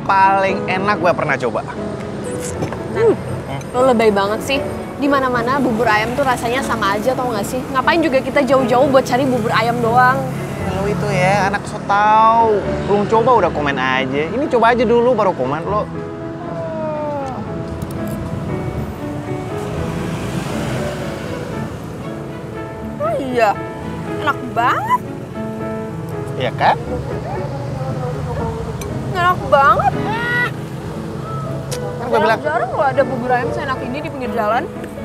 paling enak gue pernah coba. Lo lebay banget sih. Di mana-mana bubur ayam tuh rasanya sama aja, tau gak sih? Ngapain juga kita jauh-jauh buat cari bubur ayam doang? Lo itu ya anak so tau. Belum coba udah komen aja. Ini coba aja dulu baru komen lo. Oh iya, enak banget. Iya kan? Enak banget. Kan gue bilang. Jarang lo ada bubur ayam seenak ini di pinggir jalan.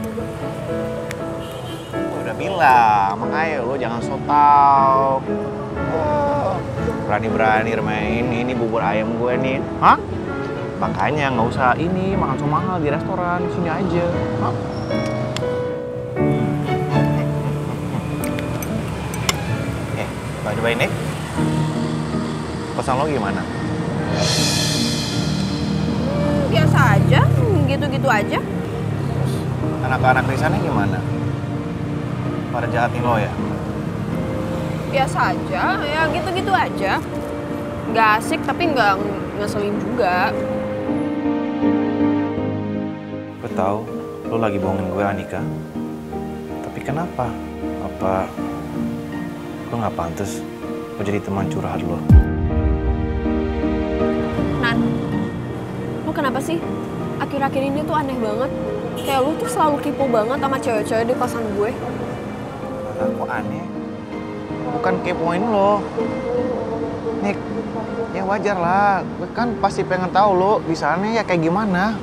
Gue udah bilang, makanya lo jangan so tau. Berani-berani main ini bubur ayam gue nih. Hah? Makanya nggak usah ini makan so mahal di restoran, sini aja. Hah? Cobain nih. Pesan lo gimana? Biasa aja, gitu-gitu aja. Terus anak-anak di sana gimana? Pada jahatin lo ya? Biasa aja, ya gitu-gitu aja. Nggak asik tapi nggak ngeselin juga. Gue tahu lo lagi bohongin gue, Anika. Tapi kenapa? Apa lo nggak pantas gue jadi teman curhat lo? Nan, lo kenapa sih? Akhir-akhir ini tuh aneh banget. Kayak lo tuh selalu kepo banget sama cewek-cewek di kosan gue. Kok aneh? Bukan kepoin lo. Nik, ya wajar lah. Gue kan pasti pengen tahu lo di sana ya kayak gimana.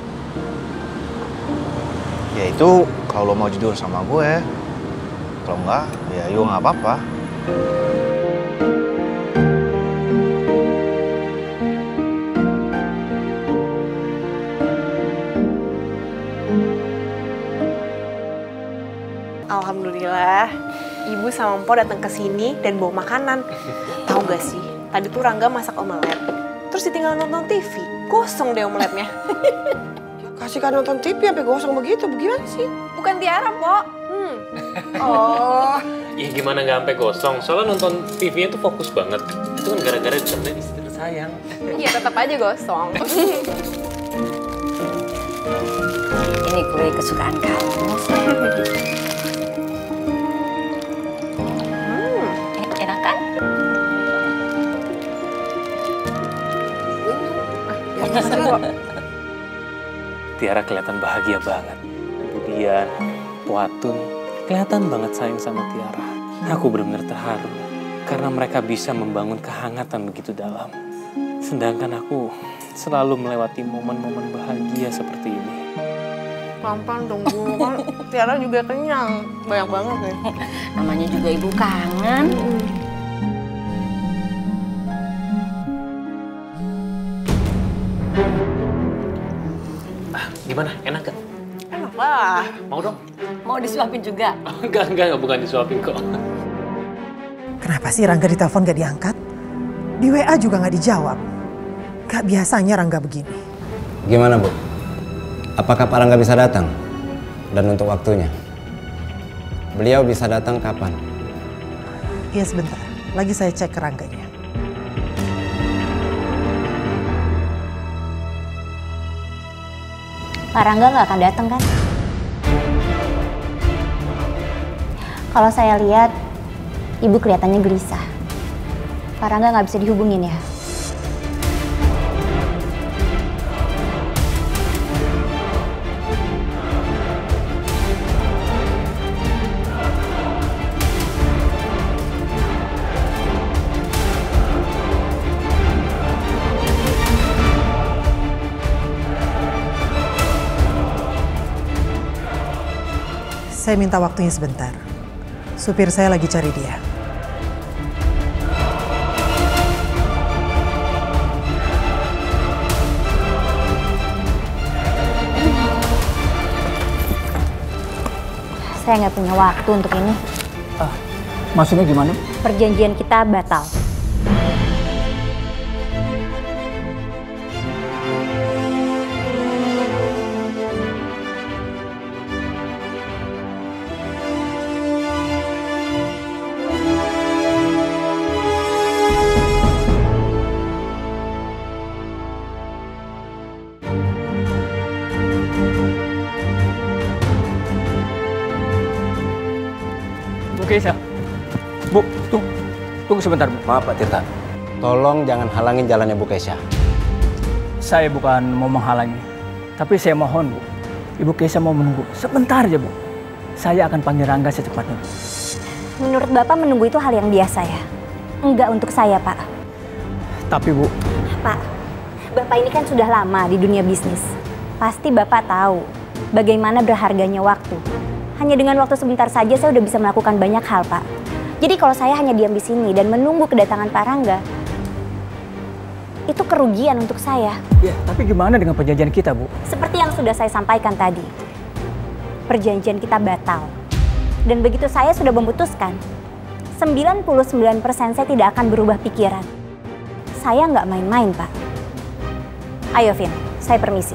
Ya itu kalau lo mau jujur sama gue. Kalau enggak, ya yuk nggak apa-apa. Alhamdulillah, Ibu sama Mpo datang ke sini dan bawa makanan. Tahu gak sih, tadi tuh Rangga masak omelet. Terus ditinggal nonton TV, gosong deh omeletnya. Kasihkan nonton TV sampai gosong begitu, bagaimana sih? Bukan Tiara, Po. Oh. Ya gimana nggak sampai gosong? Soalnya nonton TV-nya tuh fokus banget. Itu kan gara-gara ditemenin istri tersayang. Iya, tetap aja gosong. Ini kue kesukaan kamu. Enak kan? Tiara kelihatan bahagia banget. Kemudian Watun kelihatan banget sayang sama Tiara. Aku benar-benar terharu karena mereka bisa membangun kehangatan begitu dalam. Sedangkan aku selalu melewati momen-momen bahagia seperti ini. Pelan-pelan dong, Bu. Kan Tiara juga kenyang. Banyak banget nih. Namanya juga ibu kangen. Gimana? Enak gak? Enak lah. Mau dong? Mau disuapin juga? Enggak, bukan disuapin kok. Kenapa sih Rangga ditelepon gak diangkat? Di WA juga gak dijawab. Gak biasanya Rangga begini. Gimana, Bu? Apakah Pak Rangga bisa datang? Dan untuk waktunya? Beliau bisa datang kapan? Iya sebentar, lagi saya cek ke Rangganya. Pak Rangga nggak akan datang kan? Kalau saya lihat, Ibu kelihatannya gelisah. Pak Rangga nggak bisa dihubungin ya? Saya minta waktunya sebentar. Supir saya lagi cari dia. Saya nggak punya waktu untuk ini. Maksudnya gimana? Perjanjian kita batal. Keisha. Bu, tunggu sebentar, Bu. Maaf Pak Tirta, tolong jangan halangin jalannya Bu Keisha. Saya bukan mau menghalangi, tapi saya mohon, Bu. Ibu Keisha mau menunggu sebentar aja, Bu. Saya akan panggil Rangga secepatnya, Bu. Menurut Bapak menunggu itu hal yang biasa ya? Enggak untuk saya, Pak. Tapi, Bu. Pak, Bapak ini kan sudah lama di dunia bisnis. Pasti Bapak tahu bagaimana berharganya waktu. Hanya dengan waktu sebentar saja saya udah bisa melakukan banyak hal, Pak. Jadi kalau saya hanya diam di sini dan menunggu kedatangan Pak Rangga, itu kerugian untuk saya. Ya, tapi gimana dengan perjanjian kita, Bu? Seperti yang sudah saya sampaikan tadi, perjanjian kita batal. Dan begitu saya sudah memutuskan, 99% saya tidak akan berubah pikiran. Saya nggak main-main, Pak. Ayo, Vin, saya permisi.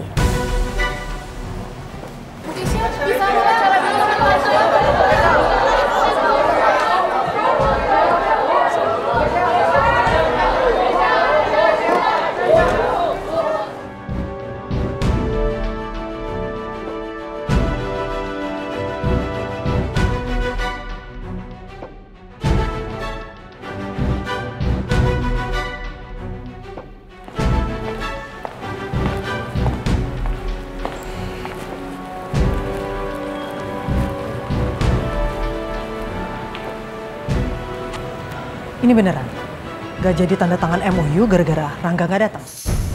Ini beneran? Gak jadi tanda tangan MOU gara-gara Rangga gak datang?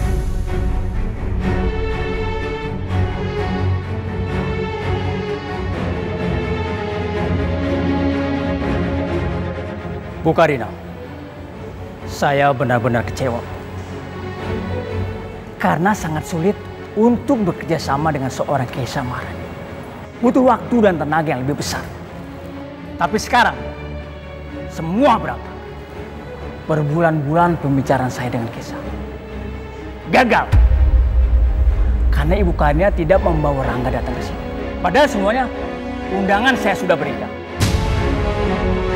Bu Karina, saya benar-benar kecewa. Karena sangat sulit untuk bekerja sama dengan seorang Keisha Maharani. Butuh waktu dan tenaga yang lebih besar. Tapi sekarang, semua berantakan. Berbulan-bulan pembicaraan saya dengan Keisha gagal. Karena Ibu Karina tidak membawa Rangga datang ke sini. Padahal semuanya undangan saya sudah berikan.